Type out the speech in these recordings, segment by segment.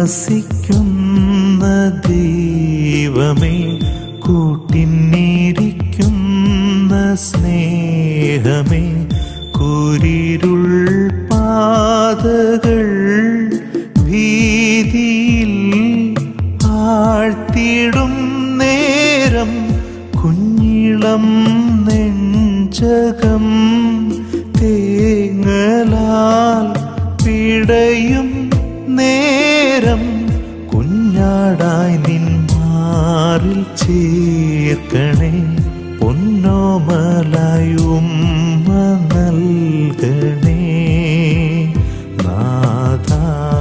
വസിക്കുന്ന ദൈവമേ, കൂട്ടിന്നിരിക്കുന്ന സ്നേഹമേ, കുരിരുൾ പാതകൾ ഭീതിയിൽ ആഴ്ത്തിടും നേരം, കുഞ്ഞിളം നെഞ്ചകം തേങ്ങലാൽ പിടയും നേരം, കുഞ്ഞാടായി നിൻ മാറിൽ ചേർക്കണേ, പൊന്നോമലായി ഉമ്മ നൽകണേ നാഥാ.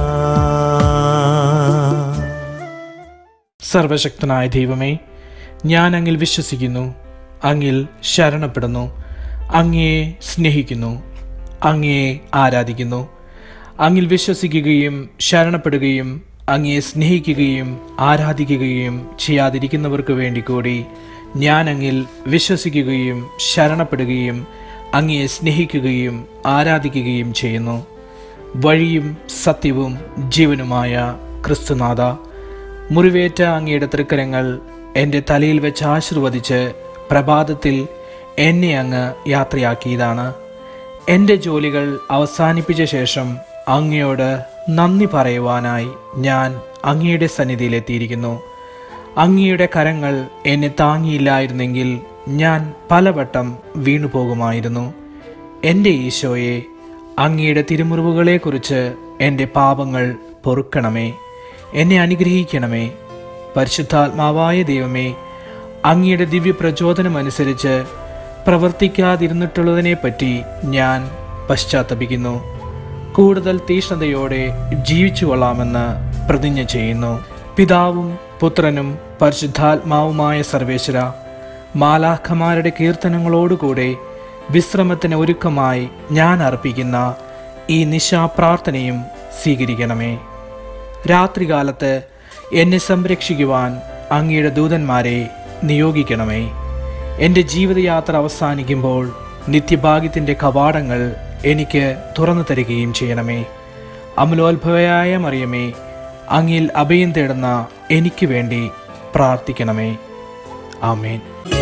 സർവശക്തനായ ദൈവമേ, ഞാൻ അങ്ങിൽ വിശ്വസിക്കുന്നു, അങ്ങിൽ ശരണപ്പെടുന്നു, അങ്ങയെ സ്നേഹിക്കുന്നു, അങ്ങയെ ആരാധിക്കുന്നു. അങ്ങിൽ വിശ്വസിക്കുകയും ശരണപ്പെടുകയും അങ്ങയെ സ്നേഹിക്കുകയും ആരാധിക്കുകയും ചെയ്യാതിരിക്കുന്നവർക്ക് വേണ്ടി കൂടി ഞാൻ അങ്ങിൽ വിശ്വസിക്കുകയും ശരണപ്പെടുകയും അങ്ങയെ സ്നേഹിക്കുകയും ആരാധിക്കുകയും ചെയ്യുന്നു. വഴിയും സത്യവും ജീവനുമായ ക്രിസ്തുനാഥ, മുറിവേറ്റ അങ്ങയുടെ തൃക്കരങ്ങൾ എൻ്റെ തലയിൽ വെച്ച് ആശീർവദിച്ച് പ്രഭാതത്തിൽ എന്നെ അങ്ങ് യാത്രയാക്കിയതാണ്. എൻ്റെ ജോലികൾ അവസാനിപ്പിച്ച ശേഷം അങ്ങയോട് നന്ദി പറയുവാനായി ഞാൻ അങ്ങയുടെ സന്നിധിയിലെത്തിയിരിക്കുന്നു. അങ്ങയുടെ കരങ്ങൾ എന്നെ താങ്ങിയില്ലായിരുന്നെങ്കിൽ ഞാൻ പലവട്ടം വീണുപോകുമായിരുന്നു. എൻ്റെ ഈശോയെ, അങ്ങയുടെ തിരുമുറിവുകളെക്കുറിച്ച് എൻ്റെ പാപങ്ങൾ പൊറുക്കണമേ, എന്നെ അനുഗ്രഹിക്കണമേ. പരിശുദ്ധാത്മാവായ ദൈവമേ, അങ്ങയുടെ ദിവ്യപ്രചോദനമനുസരിച്ച് പ്രവർത്തിക്കാതിരുന്നിട്ടുള്ളതിനെപ്പറ്റി ഞാൻ പശ്ചാത്തപിക്കുന്നു. കൂടുതൽ തീഷ്ണതയോടെ ജീവിച്ചു കൊള്ളാമെന്ന് പ്രതിജ്ഞ ചെയ്യുന്നു. പിതാവും പുത്രനും പരിശുദ്ധാത്മാവുമായ സർവേശ്വര, മാലാഖമാരുടെ കീർത്തനങ്ങളോടുകൂടെ വിശ്രമത്തിന് ഒരുക്കമായി ഞാൻ അർപ്പിക്കുന്ന ഈ നിശാപ്രാർത്ഥനയും സ്വീകരിക്കണമേ. രാത്രികാലത്ത് എന്നെ സംരക്ഷിക്കുവാൻ അങ്ങയുടെ ദൂതന്മാരെ നിയോഗിക്കണമേ. എൻ്റെ ജീവിതയാത്ര അവസാനിക്കുമ്പോൾ നിത്യഭാഗ്യത്തിൻ്റെ കവാടങ്ങൾ എനിക്ക് തുറന്നു തരികയും ചെയ്യണമേ. അമലോത്ഭവയായ മറിയമേ, അങ്ങിൽ അഭയം തേടുന്ന എനിക്ക് വേണ്ടി പ്രാർത്ഥിക്കണമേ. ആമേൻ.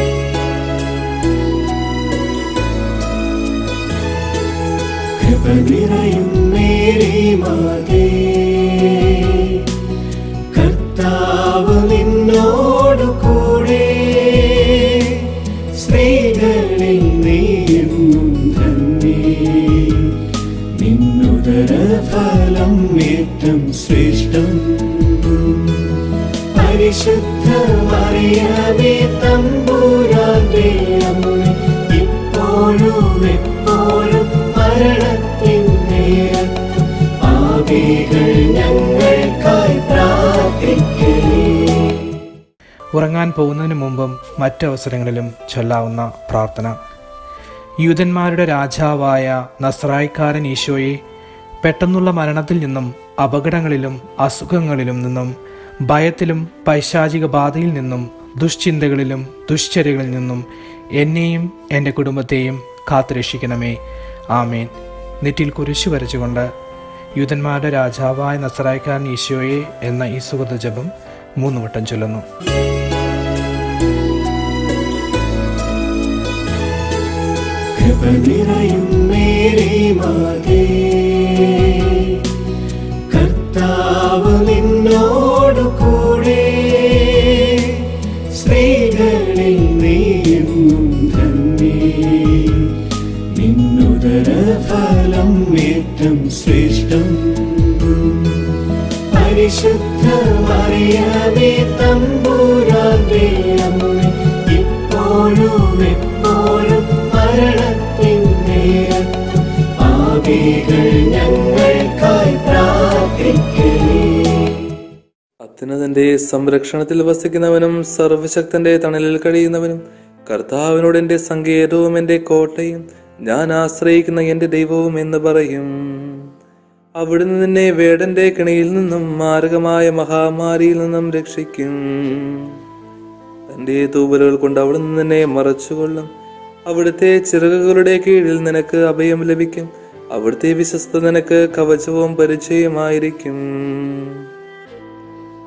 കർത്താവ് നിന്നോടു കൂടെ, സ്ത്രീകളിൽ നീയും ധന്യേ, നിന്നുദരഫലം ഏറ്റവും ശ്രേഷ്ഠം. പരിശുദ്ധ മറിയമേ തമ്പുരാന്റെ അമ്മേ, ഇപ്പോഴും എപ്പോഴും മരണത്തിൻ നേരത്തും പാപികൾ ഞങ്ങൾക്കായി പ്രാർത്ഥിക്കണേ. ഉറങ്ങാൻ പോകുന്നതിന് മുമ്പും മറ്റവസരങ്ങളിലും ചൊല്ലാവുന്ന പ്രാർത്ഥന. യൂദന്മാരുടെ രാജാവായ നസ്രായിക്കാരൻ ഈശോയെ, പെട്ടെന്നുള്ള മരണത്തിൽ നിന്നും അപകടങ്ങളിലും അസുഖങ്ങളിലും നിന്നും ഭയത്തിലും പൈശാചിക ബാധയിൽ നിന്നും ദുശ്ചിന്തകളിലും ദുശ്ചര്യകളിൽ നിന്നും എന്നെയും എൻ്റെ കുടുംബത്തെയും കാത്തുരക്ഷിക്കണമേ. ആമേൻ. നെറ്റിയിൽ കുരിശു വരച്ചുകൊണ്ട് യൂദന്മാരുടെ രാജാവായ നസ്രായിക്കാരൻ ഈശോയെ എന്ന ഈ സുഹൃത ജപം 3 വട്ടം ചൊല്ലുന്നു. കർത്താവ് നിന്നോടു കൂടെ, സ്ത്രീകളിൽ നീയും ധന്യേ, നിന്നുദരഫലം ഏറ്റവും ശ്രേഷ്ഠം. പരിശുദ്ധ മറിയമേ തമ്പുരാന്റെ അമ്മേ, ഇപ്പോഴും എപ്പോഴും മരണത്തിൻ നേരത്തും പാപികൾ ഞങ്ങൾക്കായി പ്രാർത്ഥിക്കണേ. അത്യുന്നതന്റെ സംരക്ഷണത്തിൽ വസിക്കുന്നവനും സർവശക്തന്റെ തണലിൽ കഴിയുന്നവനും കർത്താവിനോട് എന്റെ സങ്കേതവും എന്റെ കോട്ടയും ഞാൻ ആശ്രയിക്കുന്ന എന്റെ ദൈവവും എന്ന് പറയും. അവിടുന്ന് നിന്നെ വേടന്റെ കെണിയിൽ നിന്നും മാരകമായ മഹാമാരിയിൽ നിന്നും രക്ഷിക്കും. തന്റെ തൂവലുകൾ കൊണ്ട് അവിടുന്ന് നിന്നെ മറച്ചുകൊള്ളും. അവിടുത്തെ ചിറകുകളുടെ കീഴിൽ നിനക്ക് അഭയം ലഭിക്കും. അവിടുത്തെ വിശ്വസ്ത നിനക്ക് കവചവും പരിചയമായിരിക്കും.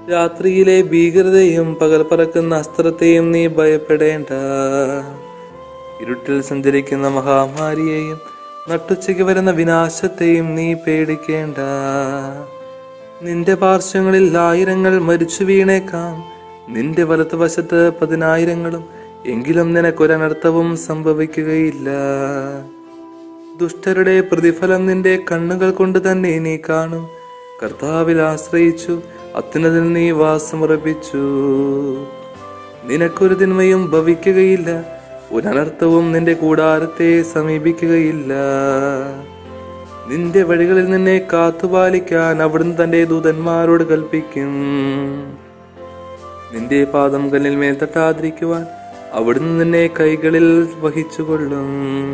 രാത്രിയിലെ ഭീകരതയും പകൽ പറക്കുന്ന അസ്ത്രത്തെയും നീ ഭയപ്പെടേണ്ട. ഇരുട്ടിൽ സഞ്ചരിക്കുന്ന മഹാമാരിയെയും നട്ടുച്ചയ്ക്ക് വരുന്ന വിനാശത്തെയും നീ പേടിക്കേണ്ട. നിന്റെ പാർശ്വങ്ങളിൽ 1000 മരിച്ചു വീണേക്കാം, നിന്റെ വലതുവശത്ത് 10,000, എങ്കിലും നിനക്കൊരനർത്ഥവും സംഭവിക്കുകയില്ല. ദുഷ്ടരുടെ പ്രതിഫലം നിന്റെ കണ്ണുകൾ കൊണ്ട് തന്നെ നീ കാണും. കർത്താവിൽ ആശ്രയിച്ചു അത്യുന്നതനിൽ നീ വാസമുറപ്പിച്ചു. നിനക്കൊരു തിന്മയും ഭവിക്കുകയില്ല, ഒരനർത്ഥവും നിന്റെ കൂടാരത്തെ സമീപിക്കുകയില്ല. നിന്റെ വഴികളിൽ നിന്നെ കാത്തുപാലിക്കാൻ അവിടുന്ന് തന്റെ ദൂതന്മാരോട് കൽപ്പിക്കും. നിന്റെ പാദം കല്ലിൽ മേൽ തട്ടാതിരിക്കുവാൻ അവിടുന്ന് നിന്നെ കൈകളിൽ വഹിച്ചുകൊള്ളും.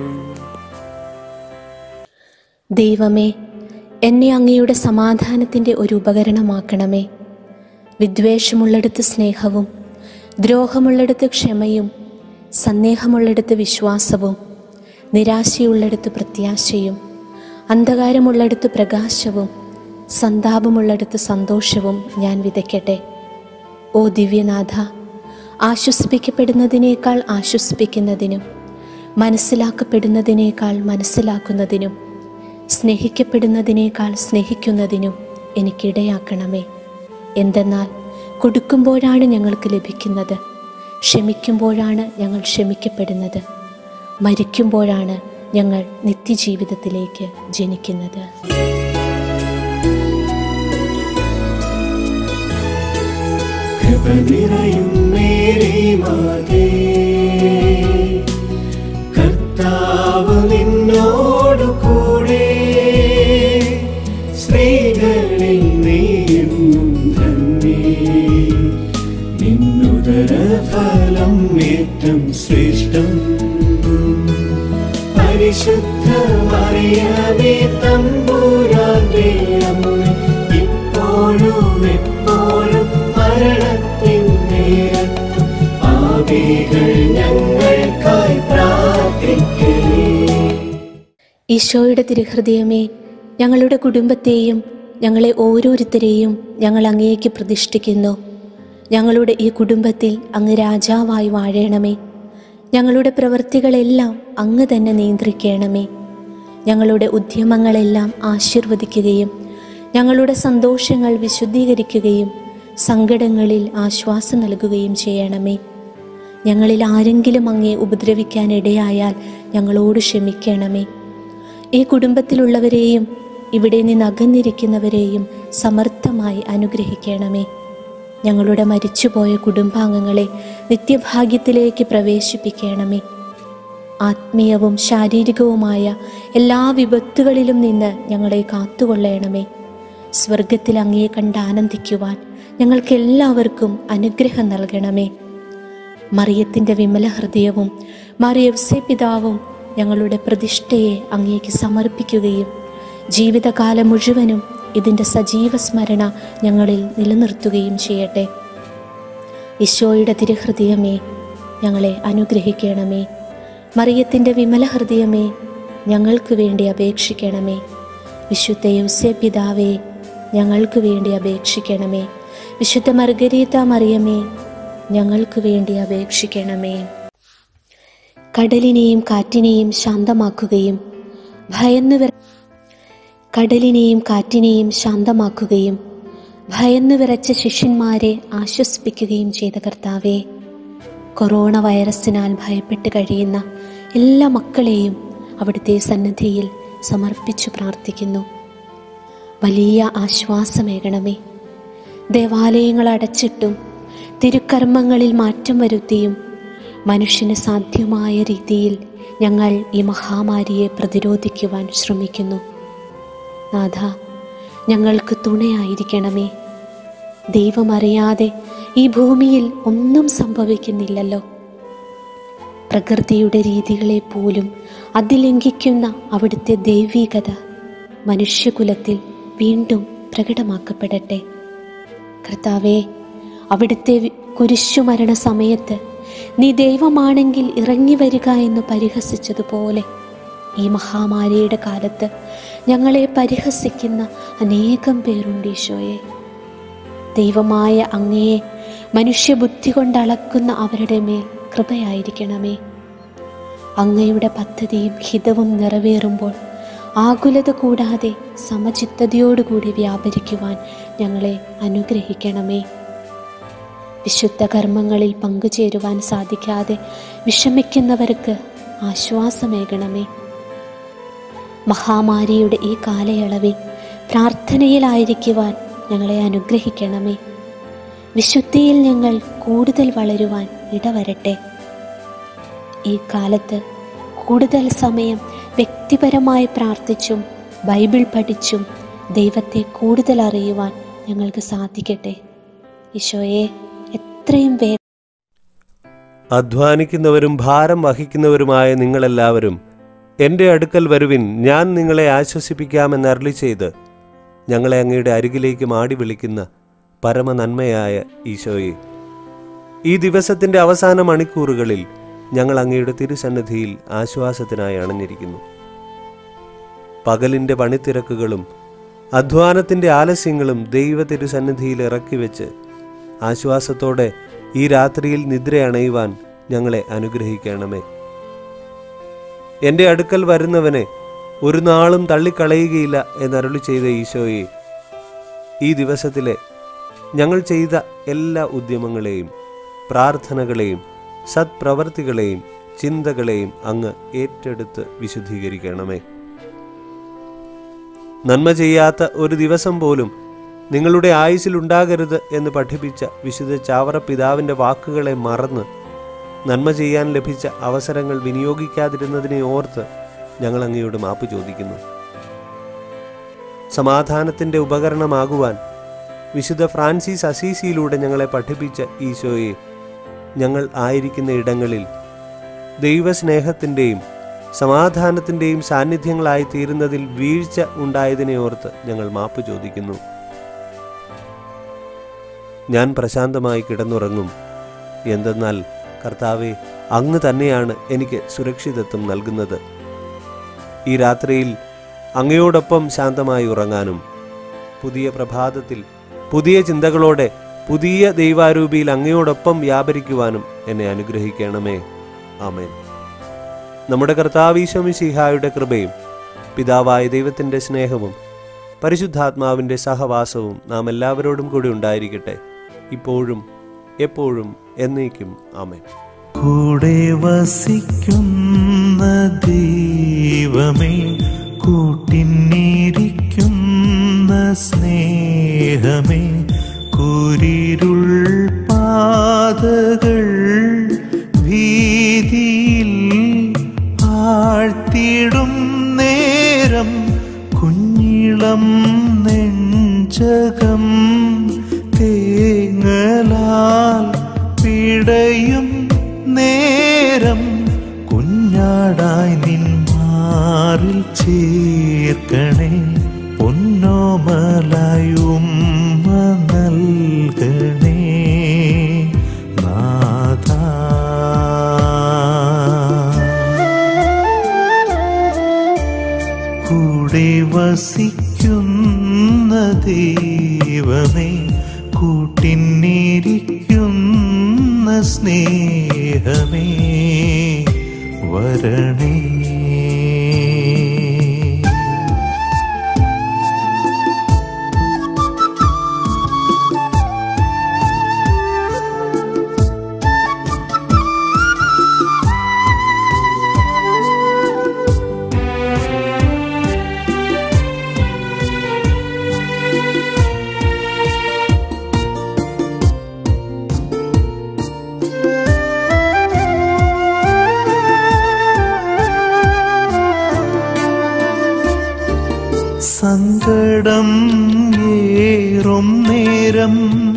ദൈവമേ, എന്നെ അങ്ങയുടെ സമാധാനത്തിൻ്റെ ഒരു ഉപകരണമാക്കണമേ. വിദ്വേഷമുള്ളിടത്ത് സ്നേഹവും, ദ്രോഹമുള്ളിടത്ത് ക്ഷമയും, സന്ദേഹമുള്ളിടത്ത് വിശ്വാസവും, നിരാശയുള്ളിടത്ത് പ്രത്യാശയും, അന്ധകാരമുള്ളിടത്ത് പ്രകാശവും, സന്താപമുള്ളിടത്ത് സന്തോഷവും ഞാൻ വിതയ്ക്കട്ടെ. ഓ ദിവ്യനാഥ, ആശ്വസിപ്പിക്കപ്പെടുന്നതിനേക്കാൾ ആശ്വസിപ്പിക്കുന്നതിനും, മനസ്സിലാക്കപ്പെടുന്നതിനേക്കാൾ മനസ്സിലാക്കുന്നതിനും, സ്നേഹിക്കപ്പെടുന്നതിനേക്കാൾ സ്നേഹിക്കുന്നതിനും എനിക്കിടയാക്കണമേ. എന്തെന്നാൽ കൊടുക്കുമ്പോഴാണ് ഞങ്ങൾക്ക് ലഭിക്കുന്നത്, ക്ഷമിക്കുമ്പോഴാണ് ഞങ്ങൾ ക്ഷമിക്കപ്പെടുന്നത്, മരിക്കുമ്പോഴാണ് ഞങ്ങൾ നിത്യജീവിതത്തിലേക്ക് ജനിക്കുന്നത്. കൃപ നിറയും മേരി മാതേ, കർത്താവ് നിന്നോടു കൂടെ, സ്ത്രീകളിൽ നീയും ധന്യേ, നിന്നുദര ഫലം ഏറ്റവും ശ്രേഷ്ഠം. പരിശുദ്ധ മറിയമേ തമ്പുരാന്റെ അമ്മേ, ഇപ്പോഴും എപ്പോഴും മരണത്തിൻ നേരത്തും പാപികൾ ഞങ്ങൾക്കായി പ്രാർത്ഥിക്കണേ. ഈശോയുടെ തിരുഹൃദയമേ, ഞങ്ങളുടെ കുടുംബത്തെയും ഞങ്ങളെ ഓരോരുത്തരെയും ഞങ്ങൾ അങ്ങേക്ക് പ്രതിഷ്ഠിക്കുന്നു. ഞങ്ങളുടെ ഈ കുടുംബത്തിൽ അങ്ങ് രാജാവായി വാഴണമേ. ഞങ്ങളുടെ പ്രവൃത്തികളെല്ലാം അങ്ങ് തന്നെ നിയന്ത്രിക്കണമേ. ഞങ്ങളുടെ ഉദ്യമങ്ങളെല്ലാം ആശീർവദിക്കുകയും ഞങ്ങളുടെ സന്തോഷങ്ങൾ വിശുദ്ധീകരിക്കുകയും സങ്കടങ്ങളിൽ ആശ്വാസം നൽകുകയും ചെയ്യണമേ. ഞങ്ങളിൽ ആരെങ്കിലും അങ്ങേ ഉപദ്രവിക്കാനിടയായാൽ ഞങ്ങളോട് ക്ഷമിക്കണമേ. ഈ കുടുംബത്തിലുള്ളവരെയും ഇവിടെ നിന്ന് അകന്നിരിക്കുന്നവരെയും സമർത്ഥമായി അനുഗ്രഹിക്കണമേ. ഞങ്ങളുടെ മരിച്ചുപോയ കുടുംബാംഗങ്ങളെ നിത്യഭാഗ്യത്തിലേക്ക് പ്രവേശിപ്പിക്കണമേ. ആത്മീയവും ശാരീരികവുമായ എല്ലാ വിപത്തുകളിലും നിന്ന് ഞങ്ങളെ കാത്തുകൊള്ളണമേ. സ്വർഗത്തിൽ അങ്ങയെ കണ്ട് ആനന്ദിക്കുവാൻ ഞങ്ങൾക്കെല്ലാവർക്കും അനുഗ്രഹം നൽകണമേ. മറിയത്തിൻ്റെ വിമല ഹൃദയവും മറിയവ്സേ പിതാവും ഞങ്ങളുടെ പ്രതിഷ്ഠയെ അങ്ങേക്ക് സമർപ്പിക്കുകയും ജീവിതകാലം മുഴുവനും ഇതിൻ്റെ സജീവ സ്മരണ ഞങ്ങളിൽ നിലനിർത്തുകയും ചെയ്യട്ടെ. ഈശോയുടെ തിരുഹൃദയമേ, ഞങ്ങളെ അനുഗ്രഹിക്കണമേ. മറിയത്തിൻ്റെ വിമല ഹൃദയമേ, ഞങ്ങൾക്ക് വേണ്ടി അപേക്ഷിക്കണമേ. വിശുദ്ധ യൗസേ പിതാവേ, ഞങ്ങൾക്ക് വേണ്ടി അപേക്ഷിക്കണമേ. വിശുദ്ധ മർഗരീത മറിയമേ, ഞങ്ങൾക്ക് വേണ്ടി അപേക്ഷിക്കണമേ. കടലിനെയും കാറ്റിനെയും ശാന്തമാക്കുകയും ഭയന്നു വിറച്ച ശിഷ്യന്മാരെ ആശ്വസിപ്പിക്കുകയും ചെയ്ത കർത്താവേ, കൊറോണ വൈറസിനാൽ ഭയപ്പെട്ട് കഴിയുന്ന എല്ലാ മക്കളെയും അവിടുത്തെ സന്നിധിയിൽ സമർപ്പിച്ചു പ്രാർത്ഥിക്കുന്നു. വലിയ ആശ്വാസമേകണമേ. ദേവാലയങ്ങൾ അടച്ചിട്ടും തിരുക്കർമ്മങ്ങളിൽ മാറ്റം വരുത്തിയും മനുഷ്യന് സാധ്യമായ രീതിയിൽ ഞങ്ങൾ ഈ മഹാമാരിയെ പ്രതിരോധിക്കുവാൻ ശ്രമിക്കുന്നു. നാഥ, ഞങ്ങൾക്ക് തുണയായിരിക്കണമേ. ദൈവമറിയാതെ ഈ ഭൂമിയിൽ ഒന്നും സംഭവിക്കുന്നില്ലല്ലോ. പ്രകൃതിയുടെ രീതികളെ പോലും അതിലംഘിക്കുന്ന അവിടുത്തെ ദൈവികത മനുഷ്യകുലത്തിൽ വീണ്ടും പ്രകടമാക്കപ്പെടട്ടെ. കർത്താവേ, അവിടുത്തെ കുരിശുമരണ സമയത്ത് നീ ദൈവമാണെങ്കിൽ ഇറങ്ങി വരിക എന്ന് പരിഹസിച്ചതുപോലെ ഈ മഹാമാരിയുടെ കാലത്ത് ഞങ്ങളെ പരിഹസിക്കുന്ന അനേകം പേരുണ്ട് ഈശോയെ. ദൈവമായ അങ്ങയെ മനുഷ്യബുദ്ധി കൊണ്ട് അളക്കുന്ന അവരുടെ മേൽ കൃപയായിരിക്കണമേ. അങ്ങയുടെ പദ്ധതിയും ഹിതവും നിറവേറുമ്പോൾ ആകുലത കൂടാതെ സമചിത്തതയോടുകൂടി വ്യാപരിക്കുവാൻ ഞങ്ങളെ അനുഗ്രഹിക്കണമേ. വിശുദ്ധ കർമ്മങ്ങളിൽ പങ്കുചേരുവാൻ സാധിക്കാതെ വിഷമിക്കുന്നവർക്ക് ആശ്വാസമേകണമേ. മഹാമാരിയുടെ ഈ കാലയളവിൽ പ്രാർത്ഥനയിലായിരിക്കുവാൻ ഞങ്ങളെ അനുഗ്രഹിക്കണമേ. വിശുദ്ധിയിൽ ഞങ്ങൾ കൂടുതൽ വളരുവാൻ ഇടവരട്ടെ. ഈ കാലത്ത് കൂടുതൽ സമയം വ്യക്തിപരമായി പ്രാർത്ഥിച്ചും ബൈബിൾ പഠിച്ചും ദൈവത്തെ കൂടുതൽ അറിയുവാൻ ഞങ്ങൾക്ക് സാധിക്കട്ടെ. ഈശോയെ, എത്രയും വേഗം അധ്വാനിക്കുന്നവരും ഭാരം വഹിക്കുന്നവരുമായ നിങ്ങളെല്ലാവരും എൻ്റെ അടുക്കൽ വരുവിൻ, ഞാൻ നിങ്ങളെ ആശ്വസിപ്പിക്കാമെന്ന് അരുളി ചെയ്ത് ഞങ്ങളെ അങ്ങയുടെ അരികിലേക്ക് മാടി വിളിക്കുന്ന പരമനന്മയായ ഈശോയെ, ഈ ദിവസത്തിൻ്റെ അവസാന മണിക്കൂറുകളിൽ ഞങ്ങൾ അങ്ങയുടെ തിരുസന്നിധിയിൽ ആശ്വാസത്തിനായി അണഞ്ഞിരിക്കുന്നു. പകലിൻ്റെ പണിത്തിരക്കുകളും അധ്വാനത്തിൻ്റെ ആലസ്യങ്ങളും ദൈവ തിരുസന്നിധിയിൽ ഇറക്കി വെച്ച് ആശ്വാസത്തോടെ ഈ രാത്രിയിൽ നിദ്രയണയുവാൻ ഞങ്ങളെ അനുഗ്രഹിക്കണമേ. എൻ്റെ അടുക്കൽ വരുന്നവനെ ഒരു നാളും തള്ളിക്കളയുകയില്ല എന്നരുളി ചെയ്ത ഈശോയെ, ഈ ദിവസത്തിലെ ഞങ്ങൾ ചെയ്ത എല്ലാ ഉദ്യമങ്ങളെയും പ്രാർത്ഥനകളെയും സത്പ്രവർത്തികളെയും ചിന്തകളെയും അങ്ങ് ഏറ്റെടുത്ത് വിശുദ്ധീകരിക്കണമേ. നന്മ ചെയ്യാത്ത ഒരു ദിവസം പോലും നിങ്ങളുടെ ആയുസ്സിലുണ്ടാകരുത് എന്ന് പഠിപ്പിച്ച വിശുദ്ധ ചാവറ പിതാവിൻ്റെ വാക്കുകളെ മറന്ന് നന്മ ചെയ്യാൻ ലഭിച്ച അവസരങ്ങൾ വിനിയോഗിക്കാതിരുന്നതിനെ ഓർത്ത് ഞങ്ങൾ അങ്ങയോട് മാപ്പ് ചോദിക്കുന്നു. സമാധാനത്തിൻ്റെ ഉപകരണമാകുവാൻ വിശുദ്ധ ഫ്രാൻസിസ് അസീസിയിലൂടെ ഞങ്ങളെ പഠിപ്പിച്ച ഈശോയെ, ഞങ്ങൾ ആയിരിക്കുന്ന ഇടങ്ങളിൽ ദൈവസ്നേഹത്തിൻ്റെയും സമാധാനത്തിൻ്റെയും സാന്നിധ്യങ്ങളായി തീരുന്നതിൽ വീഴ്ച ഉണ്ടായതിനെ ഓർത്ത് ഞങ്ങൾ മാപ്പ് ചോദിക്കുന്നു. ഞാൻ പ്രശാന്തമായി കിടന്നുറങ്ങും, എന്തെന്നാൽ കർത്താവെ, അങ്ങ് തന്നെയാണ് എനിക്ക് സുരക്ഷിതത്വം നൽകുന്നത്. ഈ രാത്രിയിൽ അങ്ങയോടൊപ്പം ശാന്തമായി ഉറങ്ങാനും പുതിയ പ്രഭാതത്തിൽ പുതിയ ചിന്തകളോടെ പുതിയ ദൈവാരൂപിയിൽ അങ്ങയോടൊപ്പം വ്യാപരിക്കുവാനും എന്നെ അനുഗ്രഹിക്കണമേ. ആമേൻ. നമ്മുടെ കർത്താവ് ഈശോ മിശിഹായുടെ കൃപയും പിതാവായ ദൈവത്തിൻ്റെ സ്നേഹവും പരിശുദ്ധാത്മാവിൻ്റെ സഹവാസവും നാം എല്ലാവരോടും കൂടി ഉണ്ടായിരിക്കട്ടെ, ഇപ്പോഴും എപ്പോഴും എന്നേക്കും. ആമേൻ. കൂടെ വസിക്കുന്ന ദൈവമേ, കൂട്ടിന്നിരിക്കുന്ന സ്നേഹമേ, കുരിരുൾ പാതകൾ ഭീതിയിൽ ആഴ്ത്തിടും നേരം കുഞ്ഞിളം നെഞ്ചകം തേങ്ങലാൽ പിടയും നേരം കുഞ്ഞാടായി നിൻ മാറിൽ ചേർക്കണേ, പൊന്നോമലായും നൽകണേ നാഥാ. കൂടെ വസിക്കുന്ന ദൈവമേ, കൂട്ടിന്നിരിക്കുന്ന സ്നേഹമേ, വരണേ. സങ്കടം ഏറും നേരം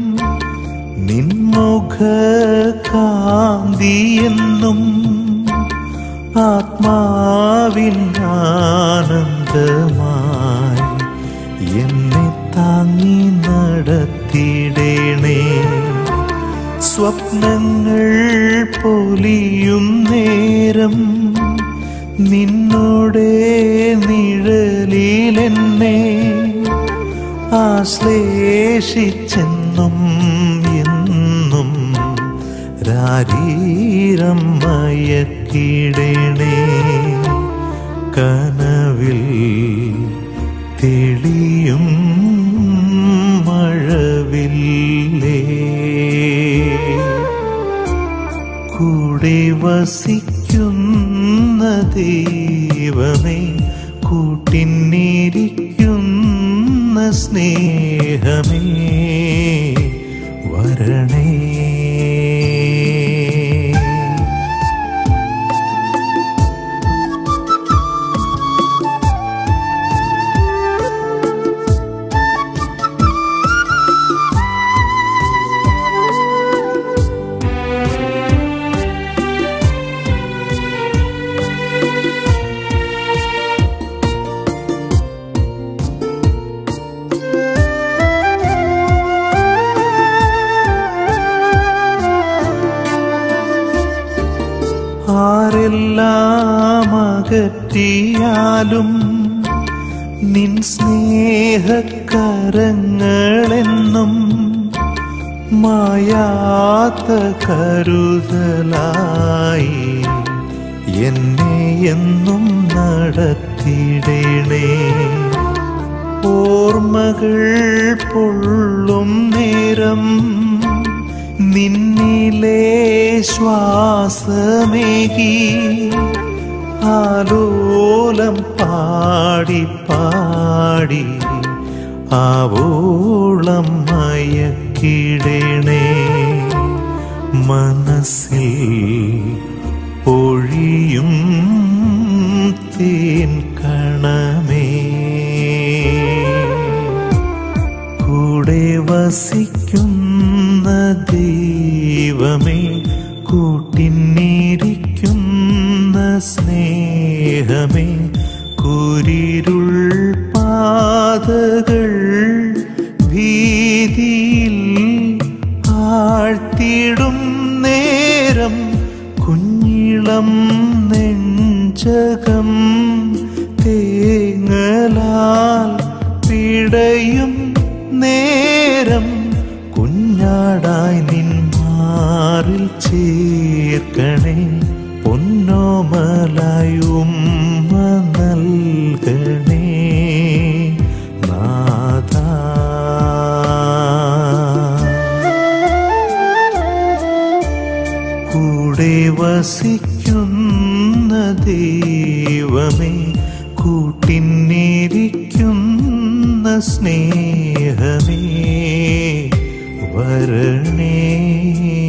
നിൻമുഖ കാന്തിയെന്നും ആത്മാവിൻ ആനന്ദമായി എന്നെ താങ്ങി നടത്തിടേണേ. സ്വപ്നങ്ങൾ പൊലിയും നേരം നിന്നോടെ നിഴലിലെന്നെ ആശ്ലേഷിച്ചെന്നും ശാരീരം മയക്കിടണേ, കനവിൽ തെളിയും മഴവില്ലേ. കൂടെ വസിക്കുന്ന ദൈവമേ, കൂട്ടിനിരിക്കുന്ന സ്നേഹമേ, വരണേ. ആരെല്ലാം അകറ്റിയാലും നിൻ സ്നേഹക്കരങ്ങളെന്നും മായാത്ത കരുതലായി എന്നെ എന്നും നടത്തിടണേ. ഓർമ്മകൾ പൊള്ളും നേരം നിന്നിലെ ശ്വാസമേകി ആലോലം പാടി പാടി ആവോളം മയക്കിടണേ. മനസ്സിൽ ഒഴിയും തേൻ കണമേ, കൂടെ വസിക്കുന്ന ദൈവമേ, കൂട്ടിനിരിക്കുന്ന സ്നേഹമേ, കുരിരുൾ പാതകൾ ഭീതിയിൽ ആഴ്ത്തിടും നേരം, കുഞ്ഞിളം നെഞ്ചകം തേങ്ങലാൽ പിടയും നേരം, കുഞ്ഞാടായി നിൻ മാറിൽ ചേർക്കണേ. പൊന്നോമലായി ഉമ്മ നൽകണേ നാഥാ. കൂടെ വസിക്കുന്ന ദൈവമേ, കൂട്ടിനിരിക്കുന്ന സ്നേഹമേ, വരണേ.